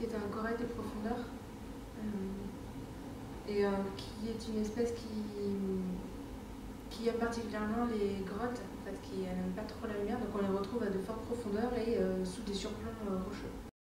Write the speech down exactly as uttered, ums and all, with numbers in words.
est un corail de profondeur euh, et euh, qui est une espèce qui, qui aime particulièrement les grottes, en fait, qui n'aime pas trop la lumière, donc on les retrouve à de fortes profondeurs et euh, sous des surplombs euh, rocheux.